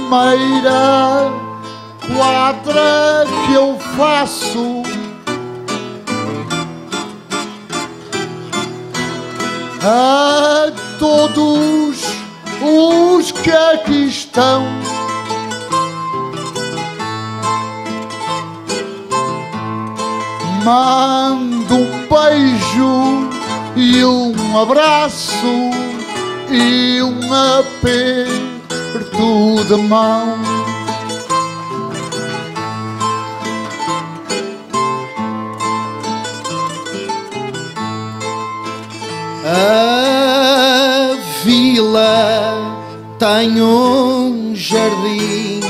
primeira quadra que eu faço, a todos os que aqui estão, mando um beijo e um abraço e um aperto de mão. A vila tem um jardim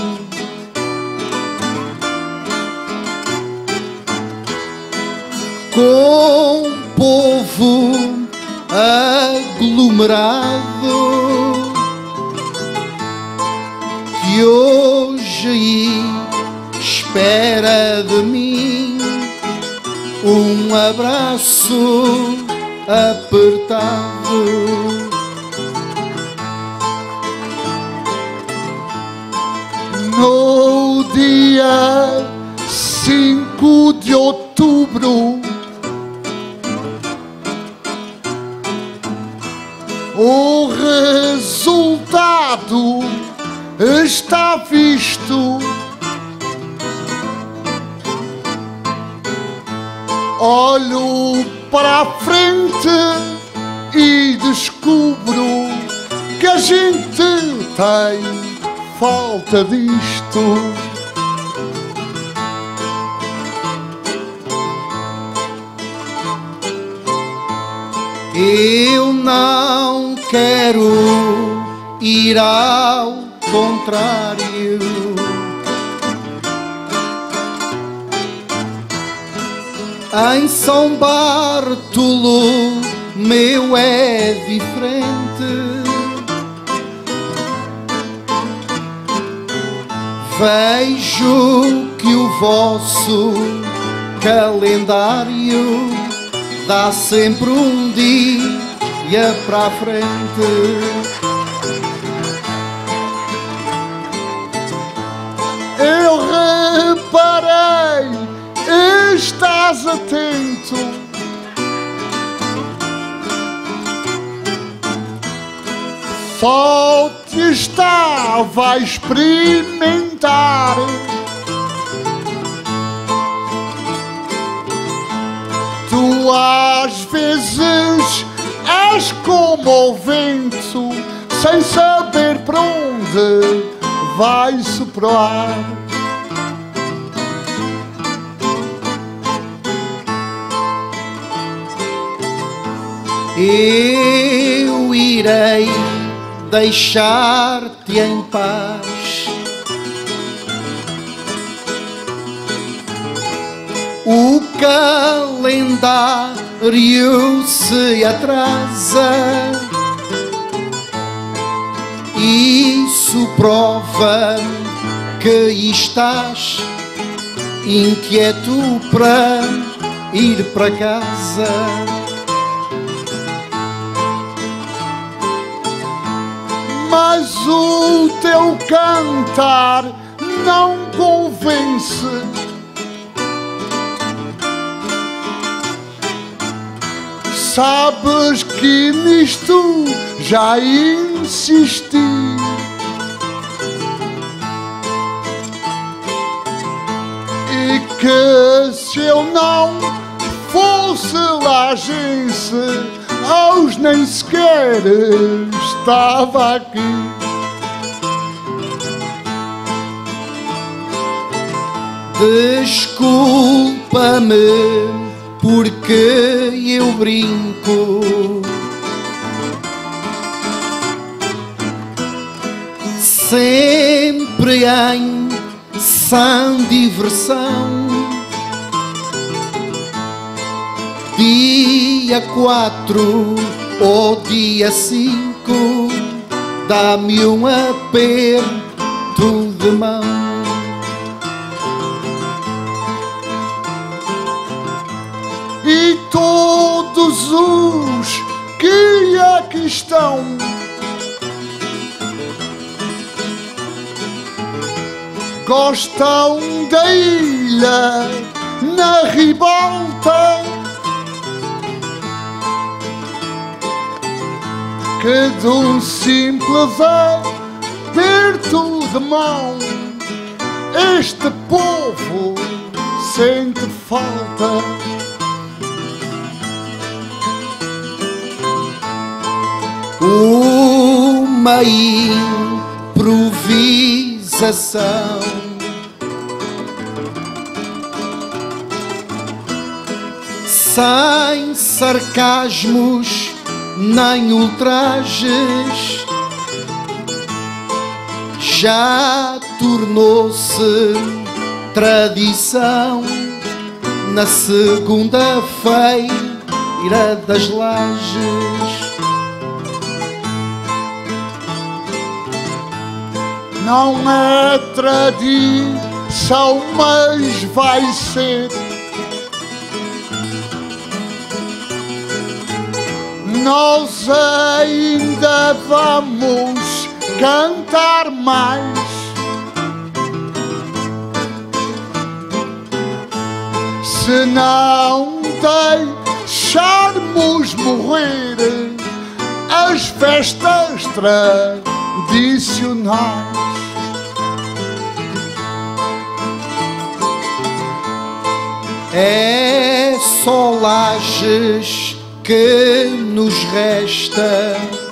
com povo aglomerado que hoje aí espera de mim um abraço apertado. No dia 5 de outubro, o resultado está visto. Olho para a frente e descubro que a gente tem falta disto. Eu não quero ir ao contrário, em São Bartolo meu é diferente. Vejo que o vosso calendário dá sempre um dia para a frente. Eu reparei, estás atento. Só te estava a experimentar. Tu às vezes és como o vento, sem saber para onde vai soprar. Eu irei deixar-te em paz. O calendário se atrasa, isso prova que estás inquieto para ir para casa. Mas o teu cantar não convence. Sabes que nisto já insisti. E que se eu não fosse lagense, aos nem sequer estava aqui. Desculpa-me porque eu brinco, sempre em sã diversão. Dia 4 ou dia 5, dá-me um aperto de mão. E todos os que aqui estão gostam da ilha na ribalta, que de um simples aperto de mão este povo sente falta. Uma improvisação sem sarcasmos nem ultrajes, já tornou-se tradição na segunda-feira das Lajes. Não é tradição, mas vai ser. Nós ainda vamos cantar mais. Se não deixarmos morrer as festas tradicionais. É só Lajes que nos resta,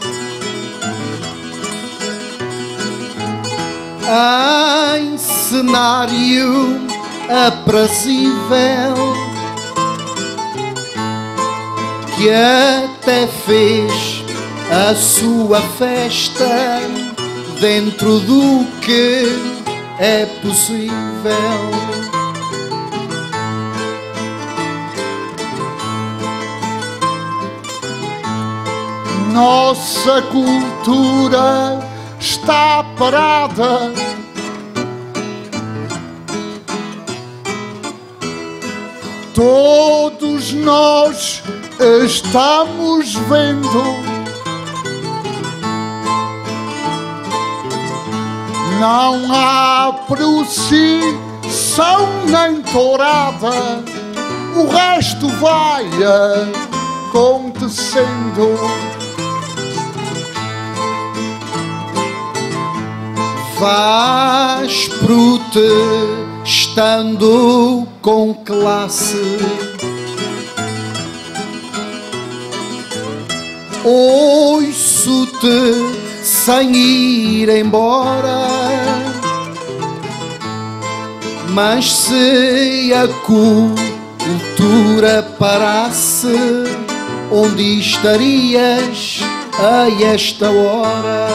em cenário aprazível, que até fez a sua festa dentro do que é possível. Nossa cultura está parada, todos nós estamos vendo. Não há procissão nem tourada, o resto vai acontecendo. Vais protestando com classe, ouço-te sem ir embora, mas se a cultura parasse, onde estarias a esta hora?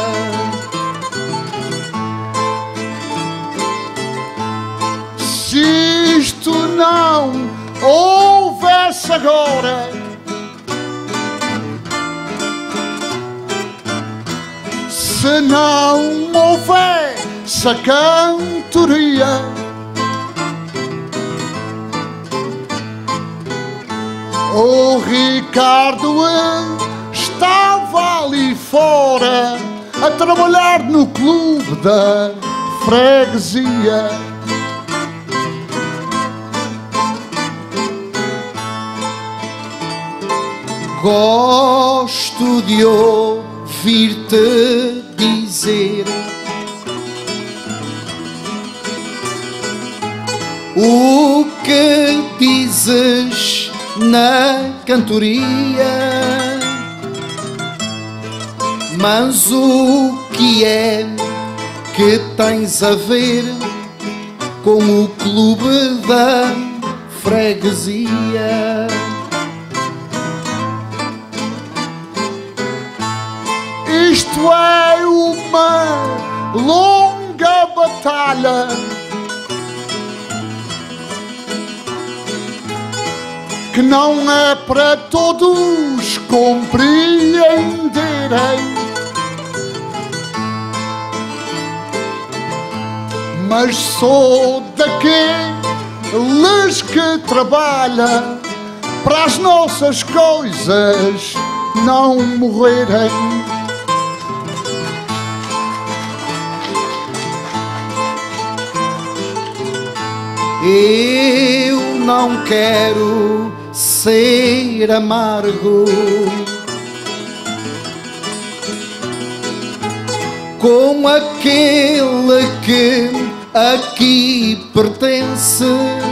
Se isto não houvesse agora, se não houvesse a cantoria, o Ricardo estava ali fora a trabalhar no clube da freguesia. Gosto de ouvir-te dizer o que dizes na cantoria, mas o que é que tens a ver com o clube da freguesia? Isto é uma longa batalha, que não é para todos compreenderem, mas sou daqueles que trabalha para as nossas coisas não morrerem. Eu não quero ser amargo, com aquele que aqui pertence.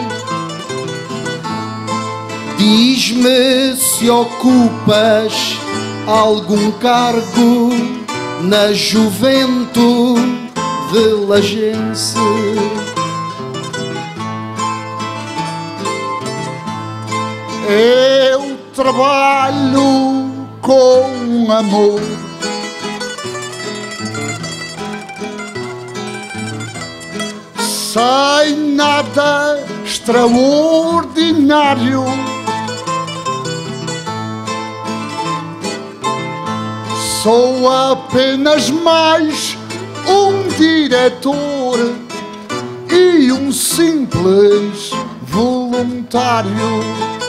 Diz-me se ocupas algum cargo na juventude lagense. Eu trabalho com amor, sem nada extraordinário. Sou apenas mais um diretor e um simples voluntário.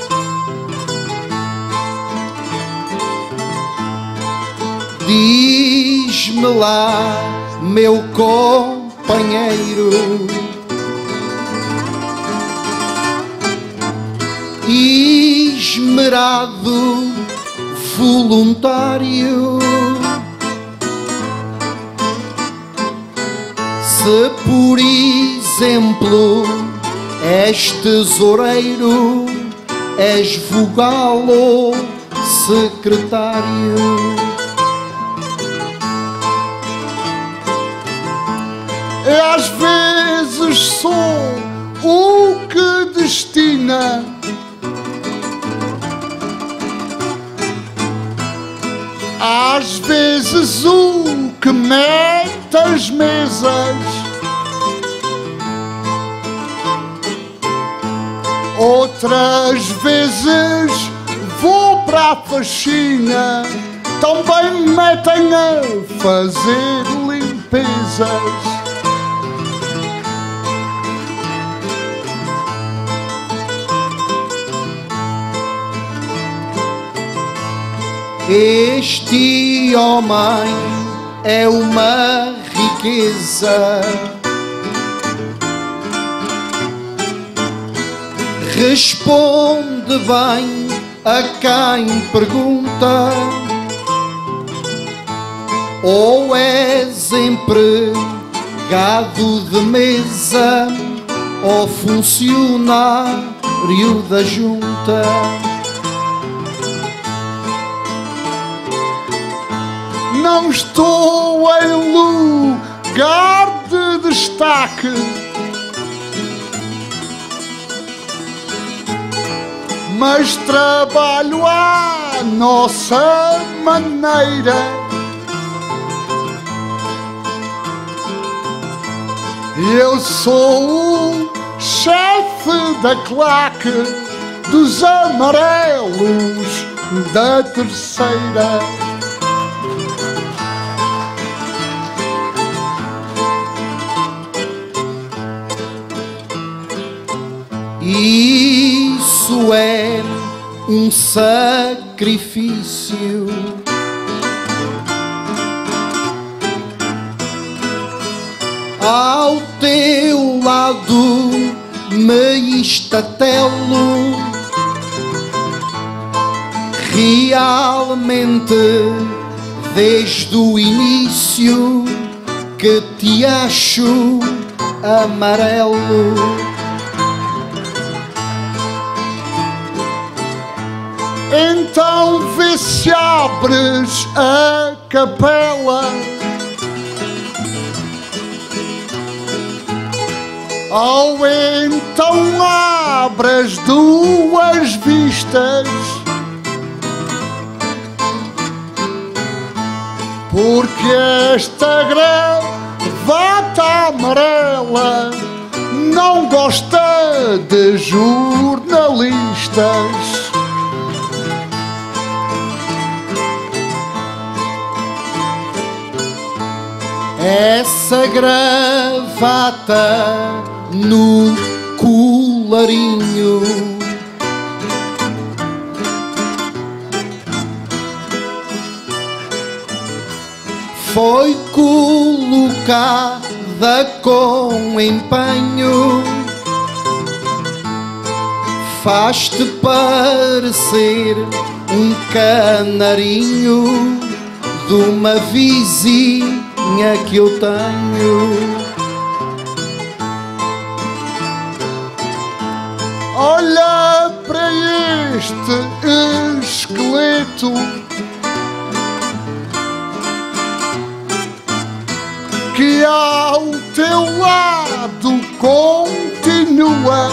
Diz-me lá, meu companheiro, esmerado voluntário, se por exemplo és tesoureiro, és vogal ou secretário. Às vezes sou o que destina às vezes o que mete as mesas, outras vezes vou para a faxina, também me metem a fazer limpezas. Este homem é uma riqueza, responde bem a quem pergunta, ou és empregado de mesa ou funcionário da junta. Não estou em lugar de destaque, mas trabalho à nossa maneira. Eu sou o chefe da claque dos amarelos da terceira. Isso é um sacrifício, ao teu lado me estatelo, realmente desde o início que te acho amarelo. Então vê se abres a capela, ou então abres duas vistas, porque esta gravata amarela não gosta de jornalistas. Essa gravata no colarinho foi colocada com empenho faz-te parecer um canarinho de uma vizinha que eu tenho. Olha para este esqueleto que ao teu lado continua.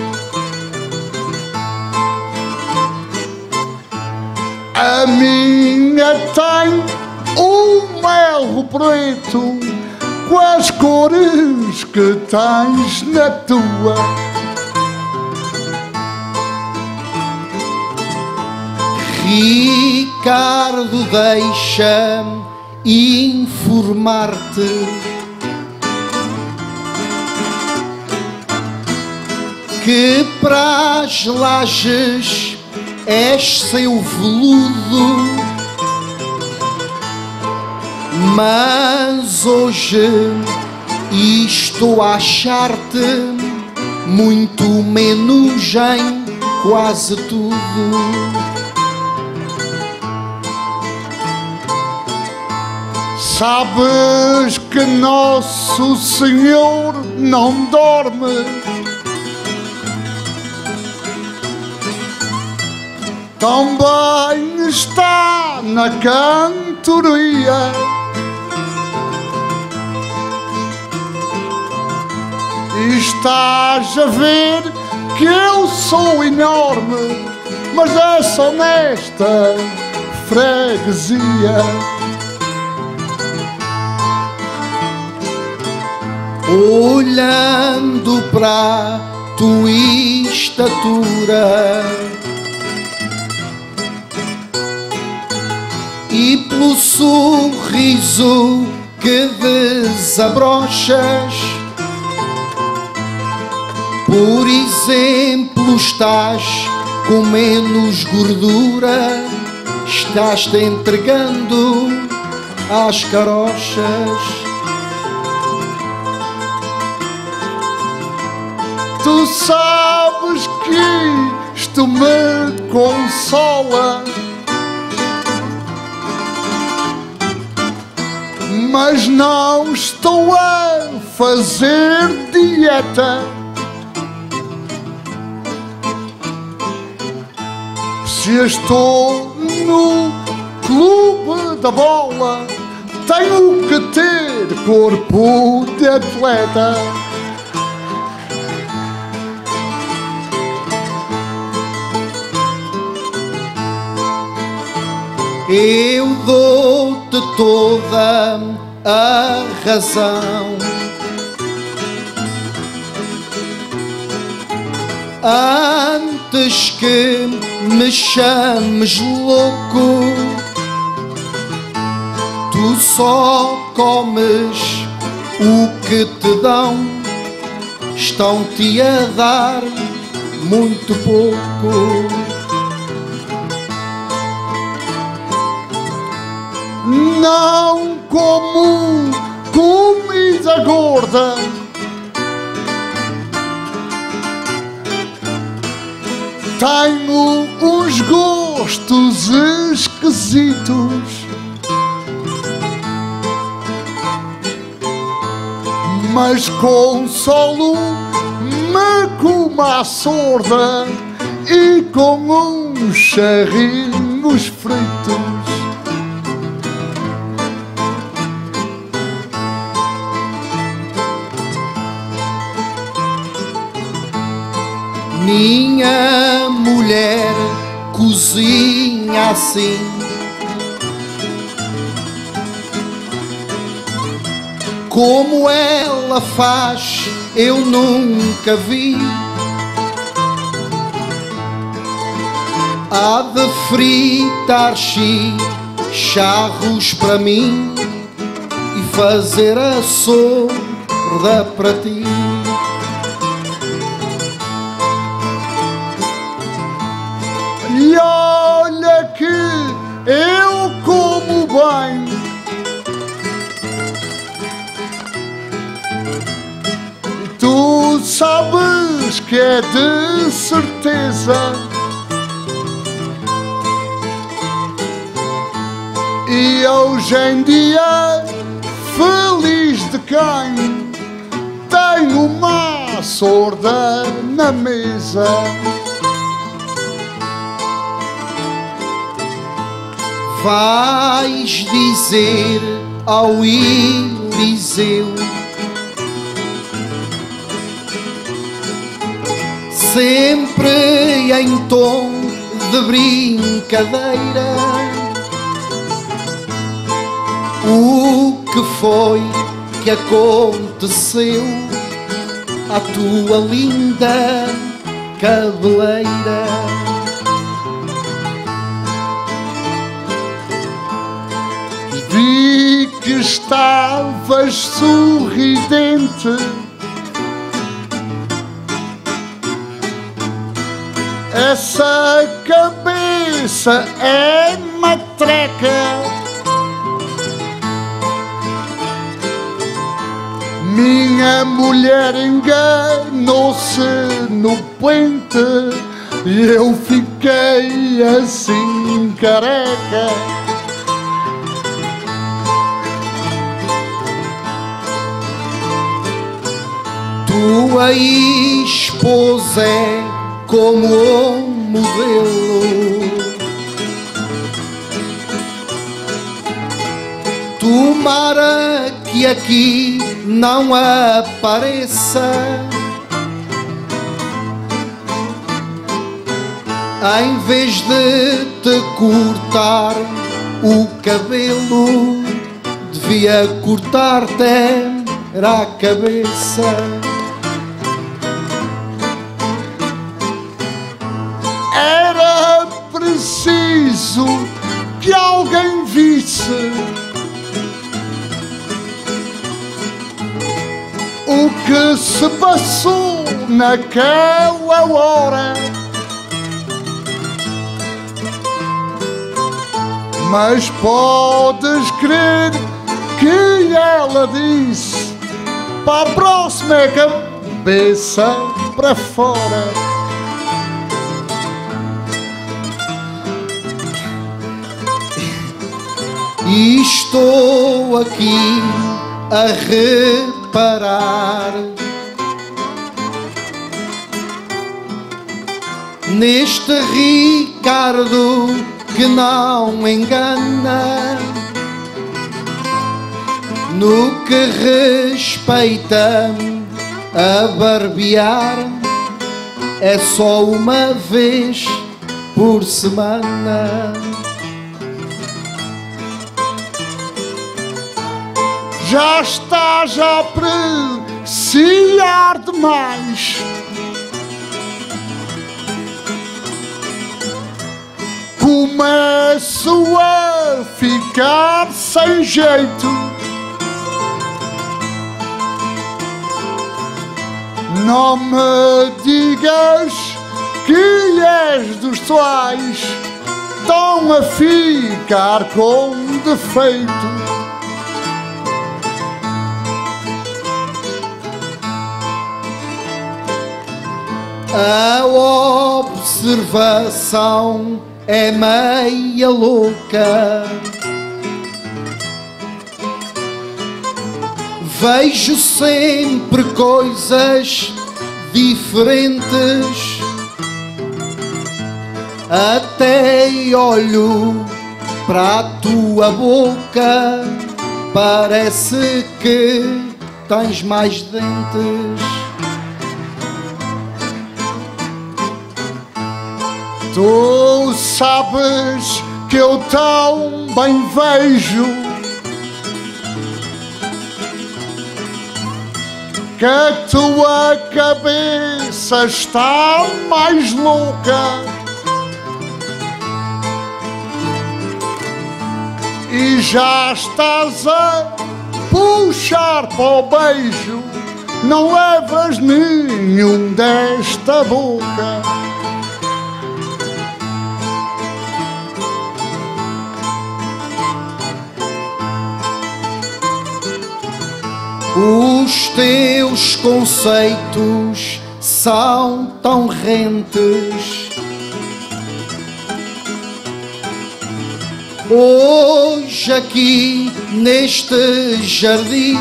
A minha tem um melro preto com as cores que tens na tua. Ricardo, deixa-me informar-te que para as lajes és seu veludo, mas hoje estou a achar-te muito menos em quase tudo. Sabes que Nosso Senhor não dorme, também está na cantoria. E estás a ver que eu sou enorme, mas é só nesta freguesia. Olhando para tua estatura e pelo sorriso que desabrochas, por exemplo, estás com menos gordura, estás-te entregando às carochas. Tu sabes que isto me consola, mas não estou a fazer dieta. Se estou no clube da bola, tenho que ter corpo de atleta. Eu dou-te toda a razão. Antes que me chames louco, tu só comes o que te dão, estão-te a dar muito pouco. Não como comida gorda, tenho uns gostos esquisitos, mas consolo-me com uma sorda e com uns charrinhos fritos. Minha mulher cozinha assim, como ela faz eu nunca vi. Há de fritar charros para mim e fazer a sorda para ti. E olha que eu como bem, e tu sabes que que é de certeza. E hoje em dia, feliz de quem tem uma sorda na mesa. Vais dizer ao Eliseu, sempre em tom de brincadeira, o que foi que aconteceu à tua linda cabeleira. Vi que estavas sorridente, essa cabeça é matreca. Minha mulher enganou-se no puente e eu fiquei assim careca. Tua esposa é como um modelo, tomara que aqui não apareça. Em vez de te cortar o cabelo, devia cortar-te a cabeça. Era preciso que alguém visse o que se passou naquela hora. Mas podes crer que ela disse: para a próxima é cabeça para fora. E estou aqui a reparar neste Ricardo que não engana, no que respeita a barbear, é só uma vez por semana. Já estás a apreciar demais. Começo a ficar sem jeito. Não me digas que és dos tais, estão a ficar com defeito. A observação é meia louca. Vejo sempre coisas diferentes, até olho para a tua boca, parece que tens mais dentes. Tu sabes que eu tão bem vejo que a tua cabeça está mais louca e já estás a puxar para o beijo, não levas nenhum desta boca. Os teus conceitos são tão rentes. Hoje aqui neste jardim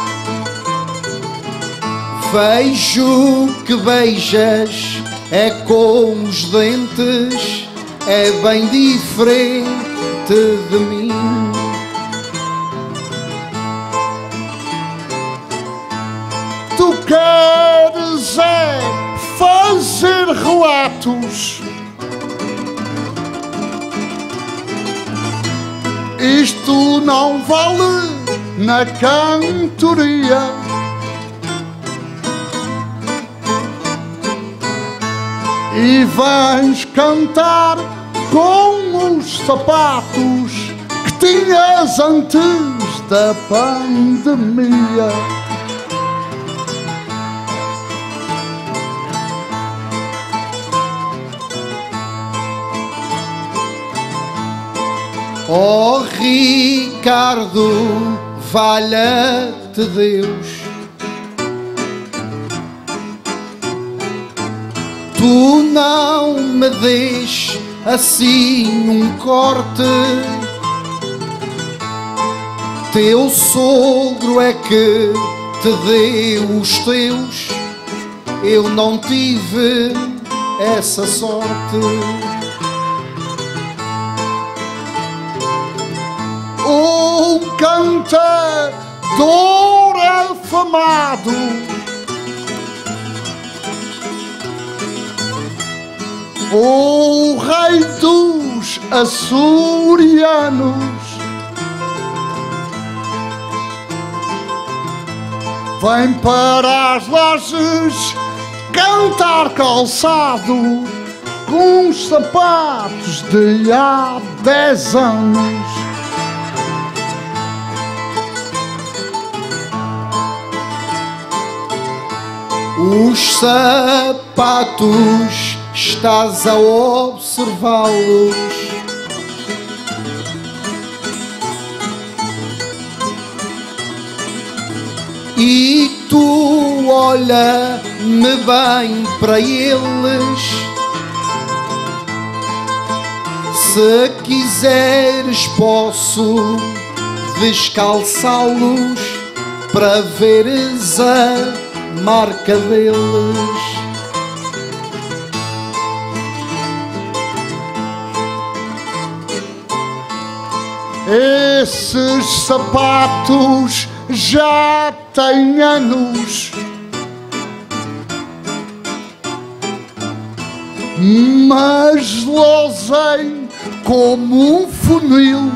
vejo que beijas é com os dentes, é bem diferente de mim. Tu queres é fazer relatos, isto não vale na cantoria. E vais cantar com os sapatos que tinhas antes da pandemia. Oh Ricardo, valha-te Deus, tu não me dês assim um corte. Teu sogro é que te deu os teus, eu não tive essa sorte. Um cantador afamado, o rei dos açorianos, vem para as lajes cantar calçado com os sapatos de há 10 anos. Os sapatos estás a observá-los, e tu olha-me bem para eles. Se quiseres posso descalçá-los para veres a marca deles. Esses sapatos já têm anos, mas losem como um funil.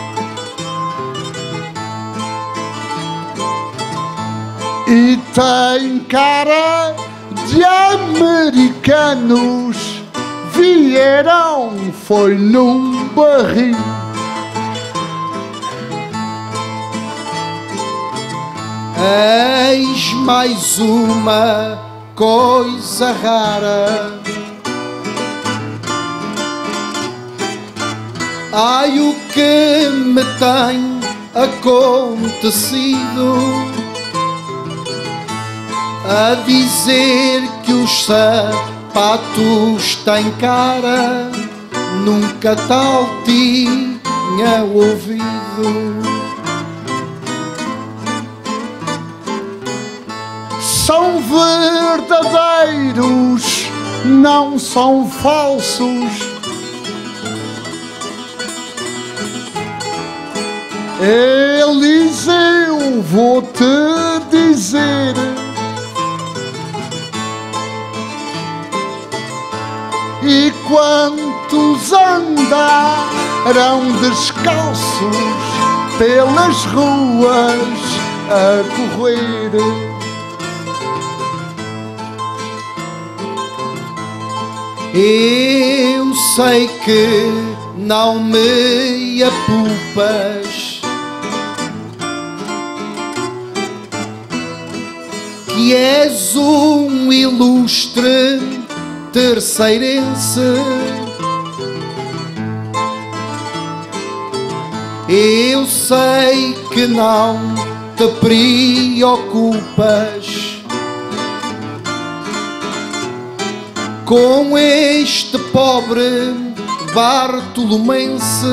E tem cara de americanos, vieram foi num barril. Eis mais uma coisa rara. Ai, o que me tem acontecido, a dizer que os sapatos têm cara, nunca tal tinha ouvido. São verdadeiros, não são falsos. Eliseu, vou-te dizer, e quantos andarão descalços pelas ruas a correr? Eu sei que não me apupas, que és um ilustre terceirense. Eu sei que não te preocupas, com este pobre bartolomense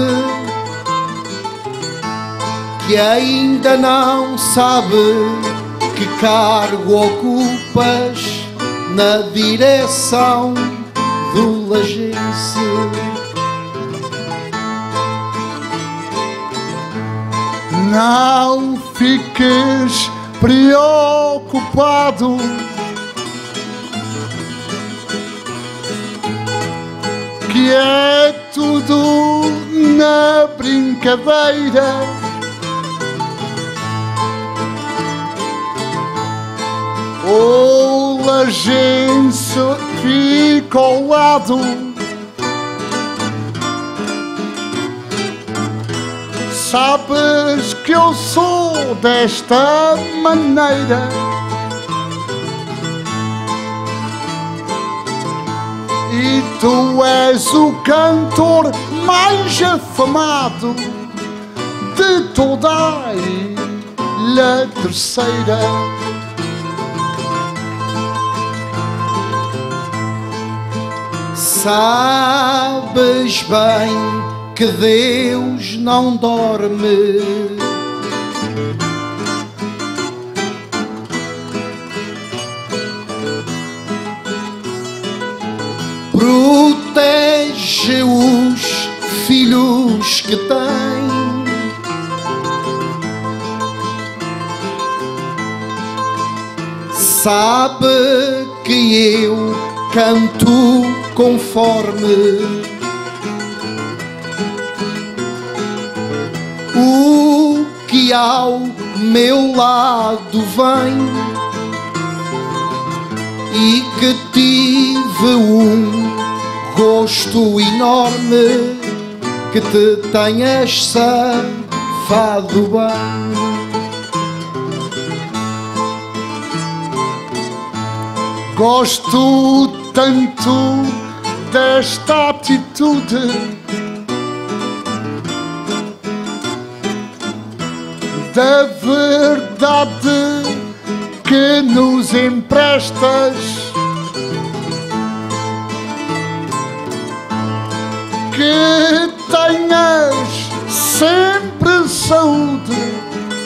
que ainda não sabe que cargo ocupas na direção do Lagense. Não fiques preocupado, que é tudo na brincadeira. O Lagense fica ao lado, sabes que eu sou desta maneira. E tu és o cantor mais afamado de toda a Ilha Terceira. Sabes bem que Deus não dorme, protege os filhos que tem, sabe que eu canto conforme o que ao meu lado vem, e que tive um gosto enorme que te tenhas safado bem. Gosto tanto desta atitude, da verdade que nos emprestas, que tenhas sempre saúde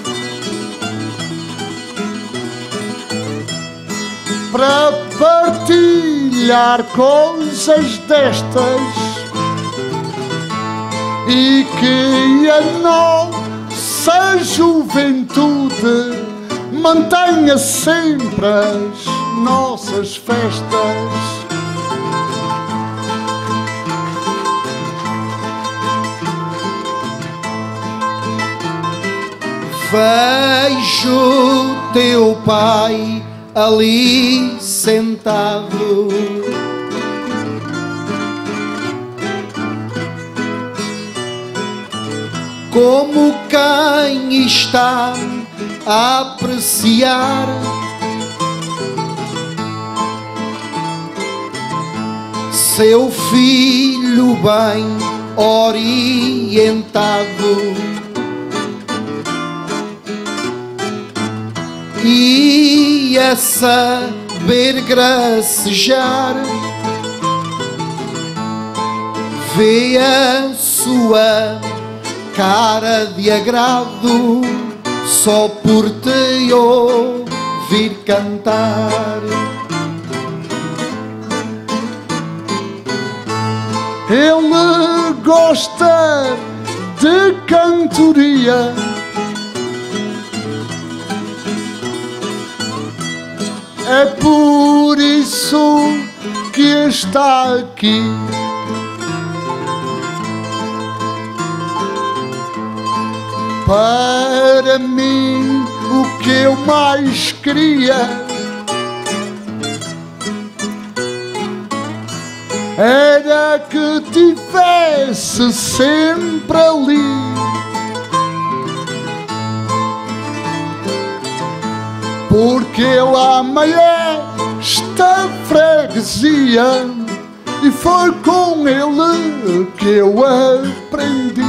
para partilhar coisas destas, e que a nossa juventude mantenha sempre as nossas festas. Vejo teu pai ali sentado, como quem está a apreciar seu filho bem orientado, e a saber gracejar, vê a sua cara de agrado só por te ouvir cantar. Ele gosta de cantoria, é por isso que está aqui. Para mim, o que eu mais queria era que tivesse sempre ali, porque eu amei esta freguesia e foi com ele que eu aprendi.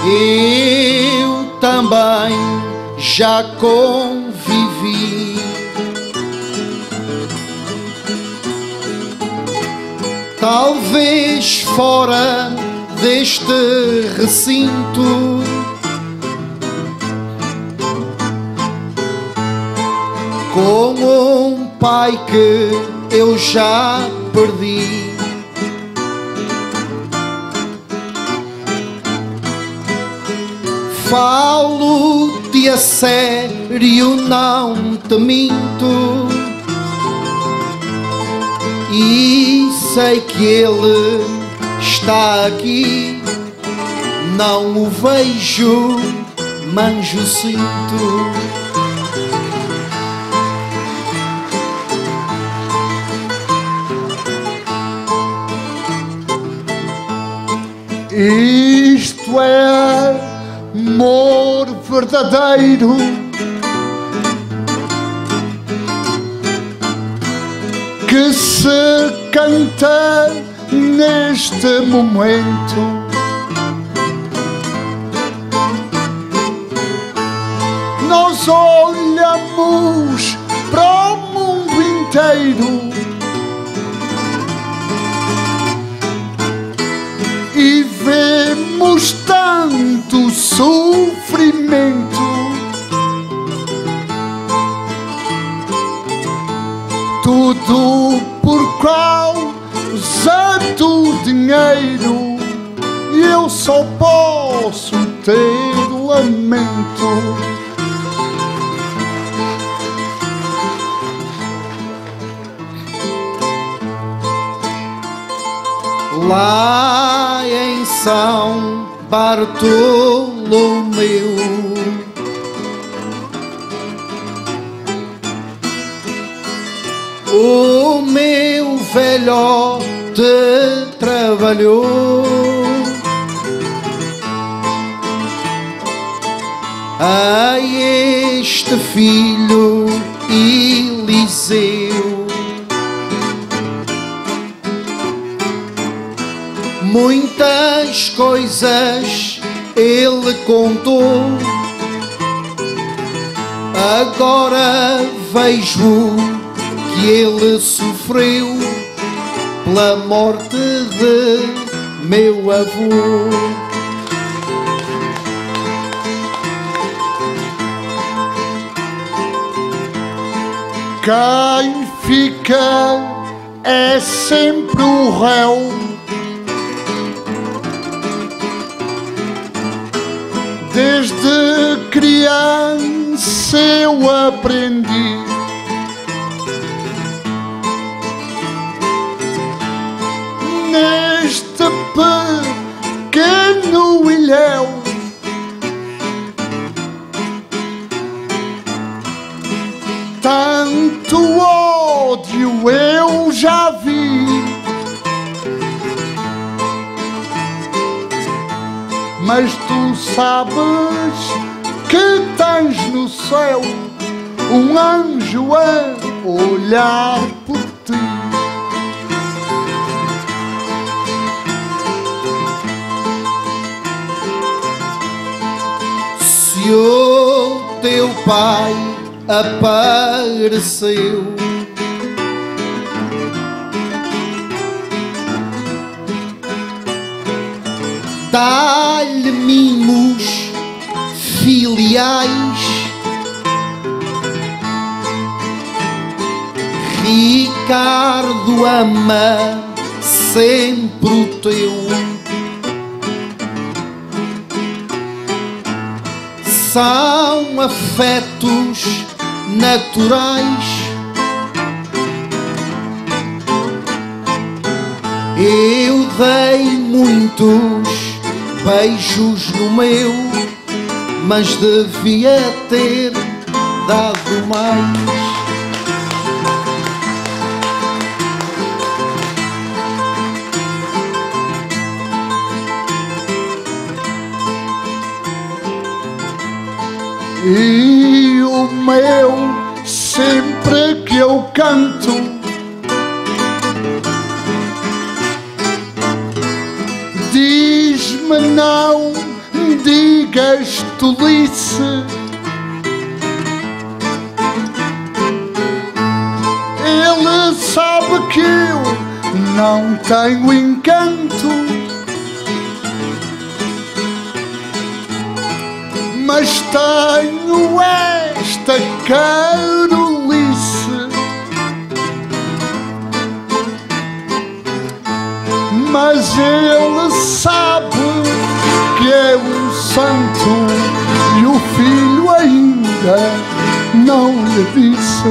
eu também já convivi. Talvez fora deste recinto, com um pai que eu já perdi. Falo-te a sério, não te minto, e sei que ele está aqui. Não o vejo, mas o sinto. Isto é amor verdadeiro, que se canta neste momento. Nós olhamos para o mundo inteiro e vemos tanto sofrimento. Tudo por causa do dinheiro, e eu só posso ter lamento. Lá em São Bartolomeu, o meu velhote trabalhou. A este filho Eliseu muitas coisas ele contou. Agora vejo que ele sofreu pela morte de meu avô. Quem fica é sempre o réu, desde criança eu aprendi. Neste pequeno ilhéu, tanto ódio eu já vi, mas tu sabes que tens no céu um anjo a olhar por ti. Se o teu pai apareceu, dá-lhe mimos filiais. Ricardo ama sempre o teu. São afetos naturais. Eu dei muitos beijos no meu, mas devia ter dado mais. E o meu, sempre que eu canto, diz-me não, digas tolice. Ele sabe que eu não tenho encanto, mas tenho esta carolice. Mas ele sabe que é um santo e o filho ainda não lhe disse.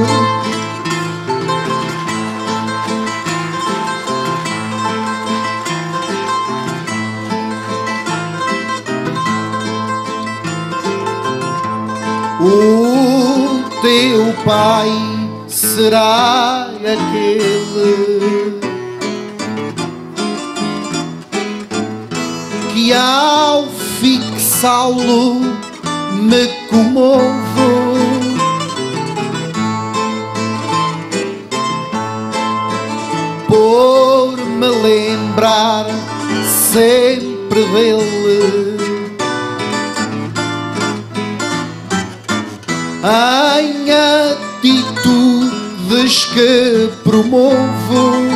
O teu pai será aquele que ao fixá-lo me comovo. Por me lembrar sempre dele, em atitudes que promovo.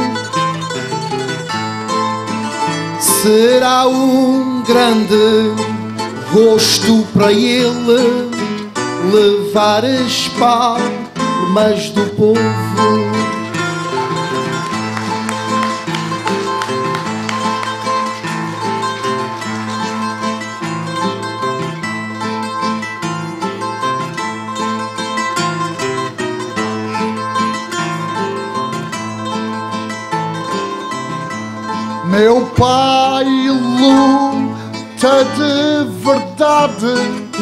Será um grande gosto para ele levar as palmas do povo. Meu pai luta de verdade,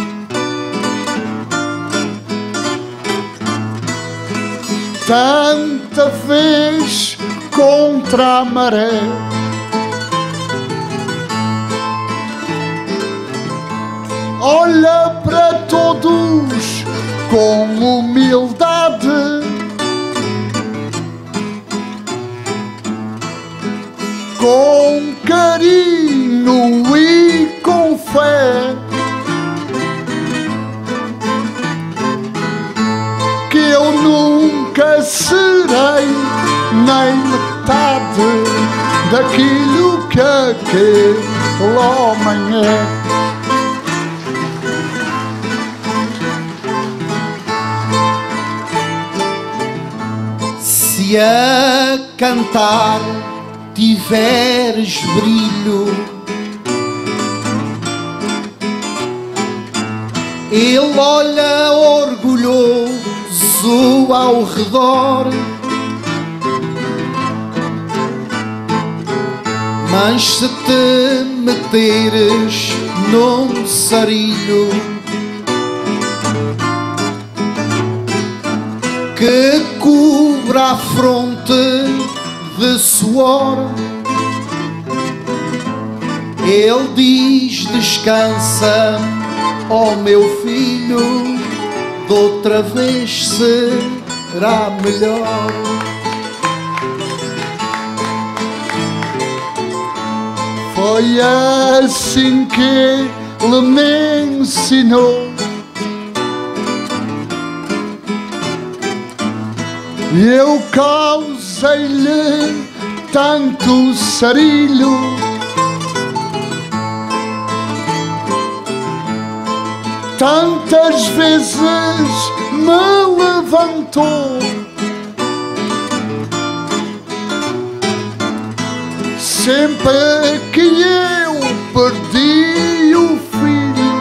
tanta vez contra a maré. Olha para todos com humildade, com carinho e com fé, que eu nunca serei nem metade daquilo que aquele homem é. Se a cantar tiveres brilho, ele olha orgulhoso ao redor, mas se te meteres num sarilho que cubra a fronte de suor, ele diz: descansa, ó meu filho, de outra vez será melhor. Foi assim que ele me ensinou, eu causei-lhe tanto sarilho, tantas vezes me levantou, sempre que eu perdi o filho,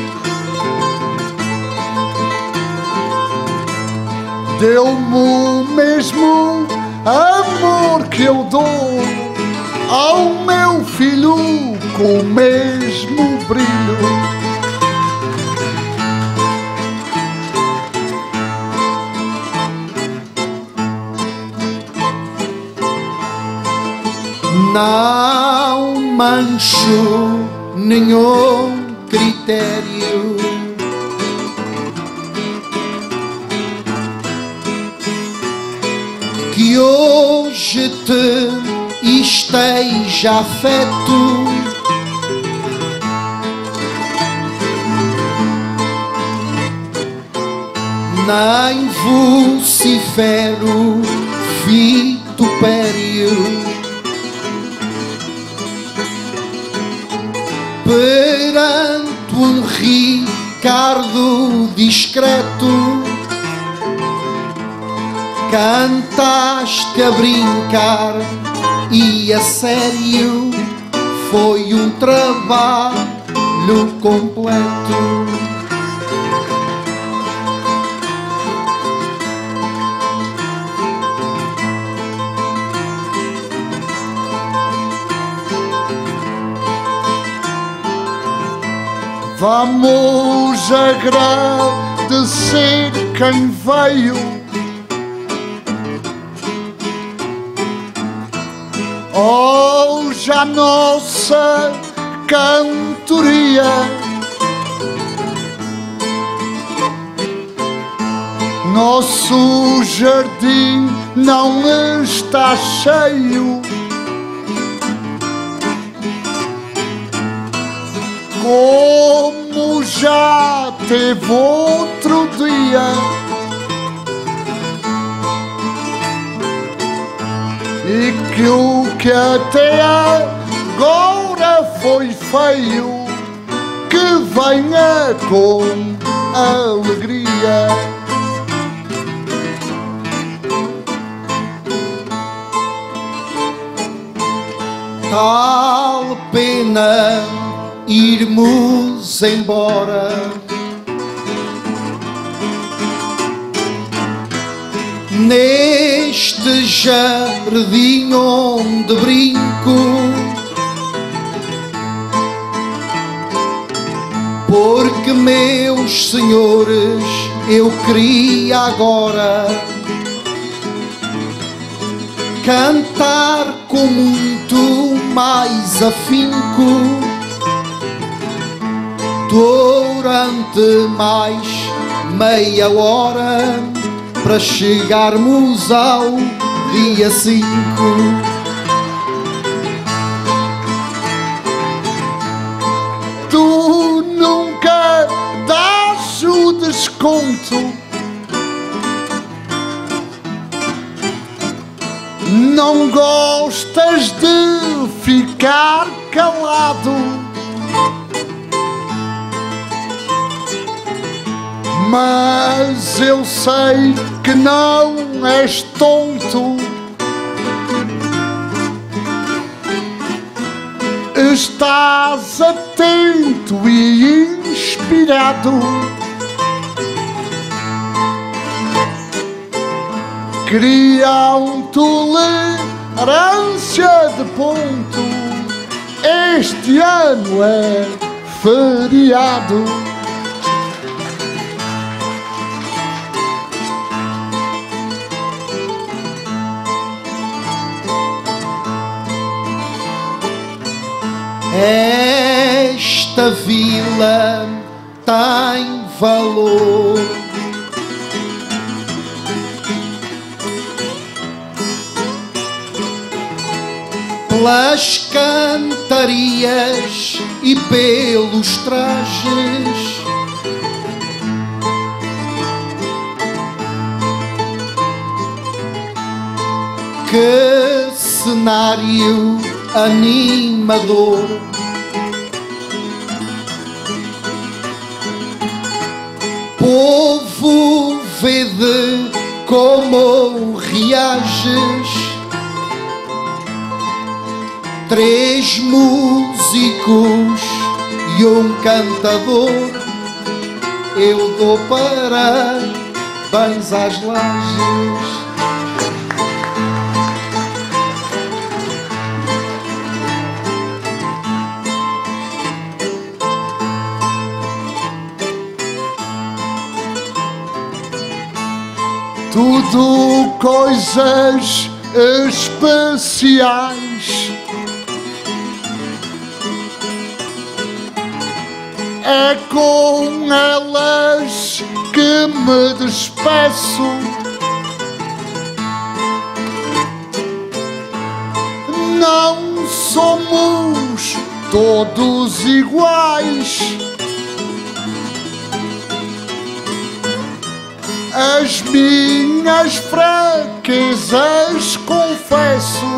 deu-me o mesmo amor que eu dou ao meu filho com o mesmo brilho. Não mancho nenhum critério, que hoje te esteja afeto, nem vocifero vitupério perante um Ricardo discreto. Cantaste a brincar e a sério, foi um trabalho completo. Vamos agradecer quem veio. Hoje a nossa cantoria nosso jardim não está cheio, como já teve outro dia. E que o que até agora foi feio, que venha com alegria. Tal pena irmos embora, neste jardim onde brinco, porque, meus senhores, eu queria agora cantar com muito mais afinco durante mais meia hora, para chegarmos ao dia 5. Tu nunca dás o desconto, não gostas de ficar calado, mas eu sei que não és tonto. Estás atento e inspirado, criam tolerância de ponto. Este ano é feriado. Esta vila tem valor, pelas cantarias e pelos trajes, que cenário animador. Povo, vede como reages, 3 músicos e um cantador, eu dou parabéns às lajes. Tudo coisas especiais, é com elas que me despeço. Não somos todos iguais, as minhas fraquezas confesso,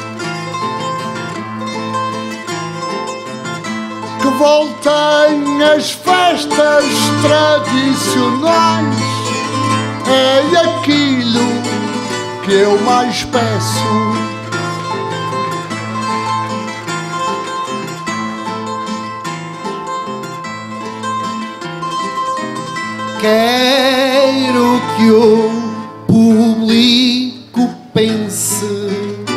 que voltem as festas tradicionais, é aquilo que eu mais peço. Quero que o público pense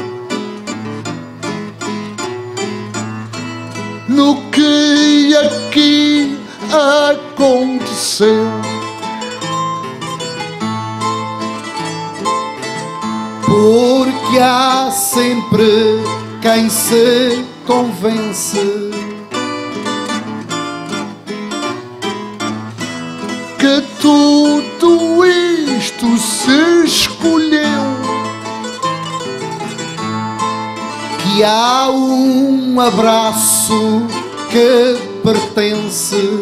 no que aqui aconteceu, porque há sempre quem se convence que tudo isto se escolheu, que há um abraço que pertence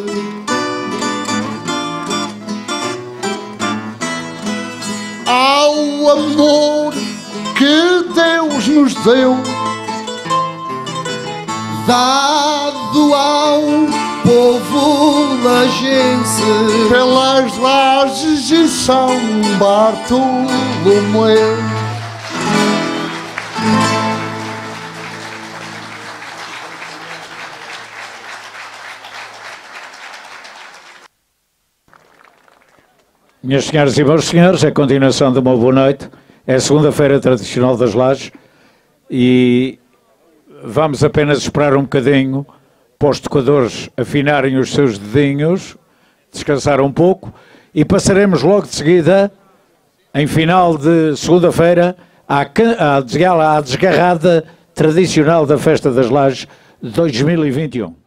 ao amor que Deus nos deu, dado ao povo lagense pelas Lajes e São Bartolomeu. Minhas senhoras e meus senhores, a continuação de uma boa noite. É a segunda-feira tradicional das Lajes e vamos apenas esperar um bocadinho para os tocadores afinarem os seus dedinhos, descansar um pouco e passaremos logo de seguida, em final de segunda-feira, à desgarrada tradicional da Festa das Lajes 2021.